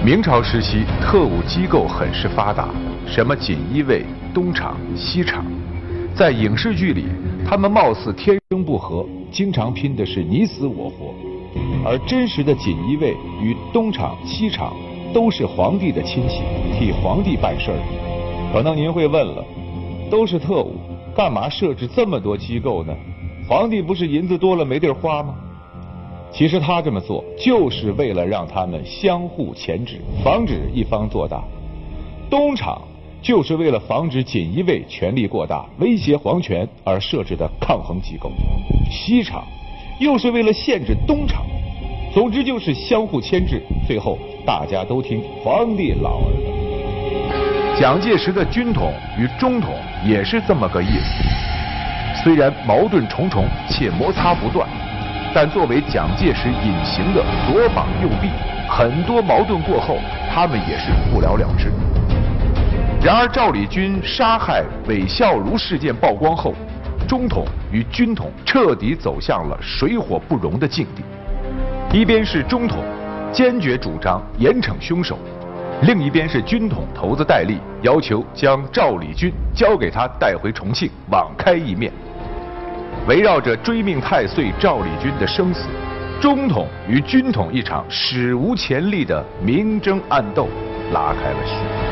明朝时期，特务机构很是发达，什么锦衣卫、东厂、西厂，在影视剧里，他们貌似天生不和，经常拼的是你死我活。而真实的锦衣卫与东厂、西厂都是皇帝的亲戚，替皇帝办事儿。可能您会问了，都是特务，干嘛设置这么多机构呢？皇帝不是银子多了没地儿花吗？其实他这么做就是为了让他们相互钳制，防止一方做大。东厂就是为了防止锦衣卫权力过大，威胁皇权而设置的抗衡机构，西厂又是为了限制东厂。总之就是相互牵制，最后大家都听皇帝老儿的。蒋介石的军统与中统也是这么个意思，虽然矛盾重重且摩擦不断，但作为蒋介石隐形的左膀右臂，很多矛盾过后，他们也是不了了之。然而赵理军杀害韦孝孺事件曝光后，中统与军统彻底走向了水火不容的境地。一边是中统坚决主张严惩凶手，另一边是军统头子戴笠要求将赵理军交给他带回重庆，网开一面。围绕着追命太岁赵理军的生死，中统与军统一场史无前例的明争暗斗拉开了序幕。